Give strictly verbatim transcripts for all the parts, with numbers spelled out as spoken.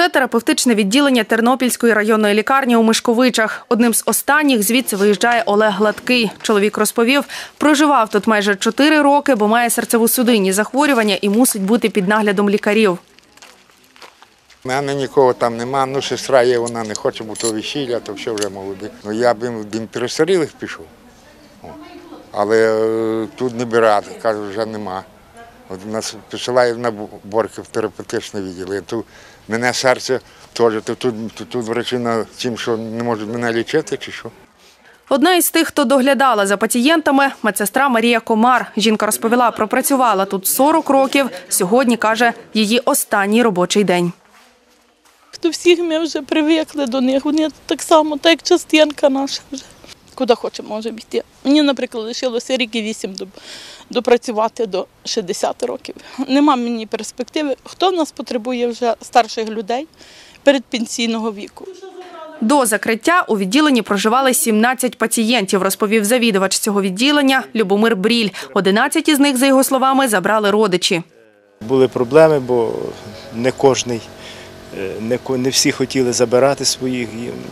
Це терапевтичне відділення Тернопільської районної лікарні у Мишковичах. Одним з останніх звідси виїжджає Олег Гладкий. Чоловік розповів, проживав тут майже чотири роки, бо має серцево-судинні захворювання і мусить бути під наглядом лікарів. У мене нікого там нема, ну сестра є, вона не хоче, бо то весілля, то все вже молоді. Ну я б їм перестарілих пішов, але тут не брати, кажуть, вже нема. От нас посилають на борки в терапевтичне відділення. Тут мене серце теж, тут, тут, тут врачі на тим, що не можуть мене лічити чи що. Одна із тих, хто доглядала за пацієнтами – медсестра Марія Комар. Жінка розповіла, пропрацювала тут сорок років. Сьогодні, каже, її останній робочий день. До всіх ми вже привикли до них. Вони так само, так як частинка наша вже. Куди хочемо, можемо йти. Мені, наприклад, лишилося рік і вісім допрацювати до шістдесяти років. Нема мені перспективи. Хто в нас потребує вже старших людей передпенсійного віку? До закриття у відділенні проживали сімнадцять пацієнтів, розповів завідувач цього відділення Любомир Бріль. одинадцять із них, за його словами, забрали родичі. Були проблеми, бо не кожний, не, не всі хотіли забирати своїх,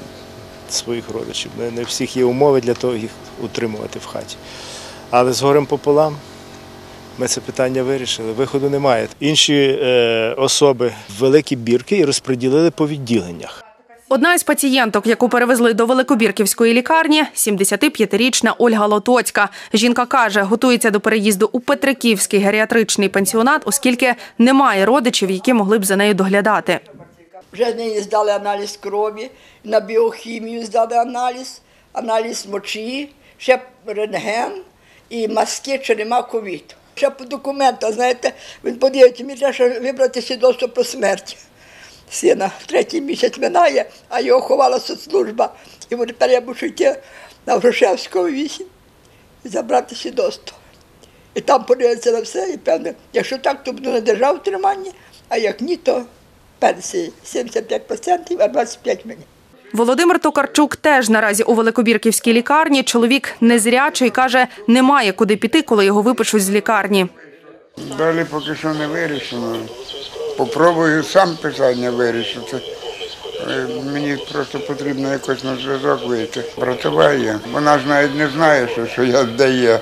своїх родичів. Не у всіх є умови для того їх утримувати в хаті. Але з горем пополам ми це питання вирішили, виходу немає. Інші е, особи великі бірки і розподілили по відділеннях. Одна із пацієнток, яку перевезли до Великобірківської лікарні – сімдесятип'ятирічна Ольга Лотоцька. Жінка каже, готується до переїзду у Петриківський геріатричний пансіонат, оскільки немає родичів, які могли б за нею доглядати. Вже неї здали аналіз крові, на біохімію здали аналіз, аналіз мочі, ще рентген і маски, чи нема ковід. Ще по документах, знаєте, він подивиться, мені треба вибрати свідоцтво про смерть сина. Третій місяць минає, а його ховала соцслужба. І тепер я мушу йти на Грушевського вісім і забрати свідоцтво. І там подивиться на все, і певне, якщо так, то буду на державу тримання, а як ні, то пенсії сімдесят п'ять відсотків, а двадцять п'ять відсотків мені. Володимир Токарчук теж наразі у Великобірківській лікарні. Чоловік незрячий, каже, немає куди піти, коли його випишуть з лікарні. Далі поки що не вирішено. Попробую сам питання вирішити. Мені просто потрібно якось на зв'язок вийти. Братова є. Вона ж навіть не знає, що, що я де є.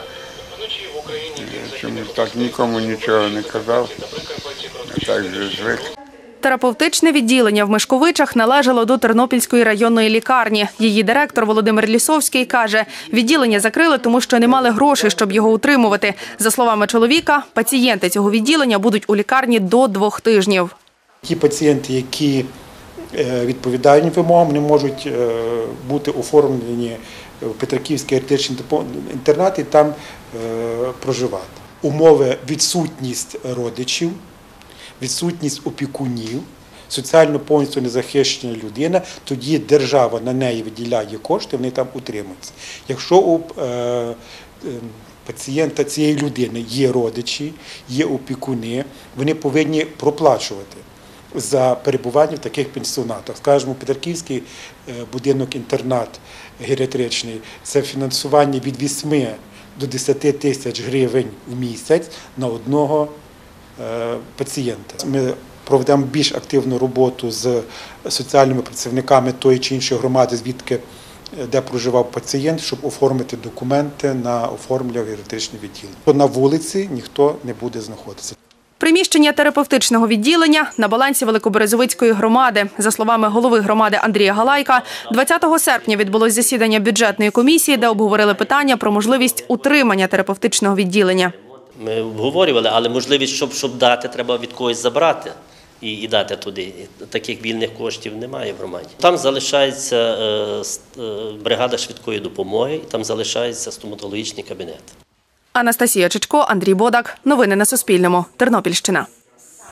Чомусь так нікому нічого не казав. Я так вже звик. Терапевтичне відділення в Мишковичах належало до Тернопільської районної лікарні. Її директор Володимир Лісовський каже, відділення закрили, тому що не мали грошей, щоб його утримувати. За словами чоловіка, пацієнти цього відділення будуть у лікарні до двох тижнів. Ті пацієнти, які відповідають вимогам, не можуть бути оформлені в Петриківський геріатричний інтернат і там проживати. Умови відсутність родичів, відсутність опікунів, соціально повністю незахищена людина, тоді держава на неї виділяє кошти, вони там утримуються. Якщо у е, пацієнта цієї людини є родичі, є опікуни, вони повинні проплачувати за перебування в таких пансіонатах. Скажімо, Петриківський будинок-інтернат геріатричний – це фінансування від восьми до десяти тисяч гривень в місяць на одного пацієнта. Ми проведемо більш активну роботу з соціальними працівниками тої чи іншої громади, звідки, де проживав пацієнт, щоб оформити документи на оформлення в геріатричне відділення. На вулиці ніхто не буде знаходитися. Приміщення терапевтичного відділення на балансі Великоберезовицької громади. За словами голови громади Андрія Галайка, двадцятого серпня відбулось засідання бюджетної комісії, де обговорили питання про можливість утримання терапевтичного відділення. Ми обговорювали, але можливість, щоб, щоб дати, треба від когось забрати і, і дати туди. Таких вільних коштів немає в громаді. Там залишається е, бригада швидкої допомоги, там залишається стоматологічний кабінет. Анастасія Чичко, Андрій Бодак. Новини на Суспільному. Тернопільщина.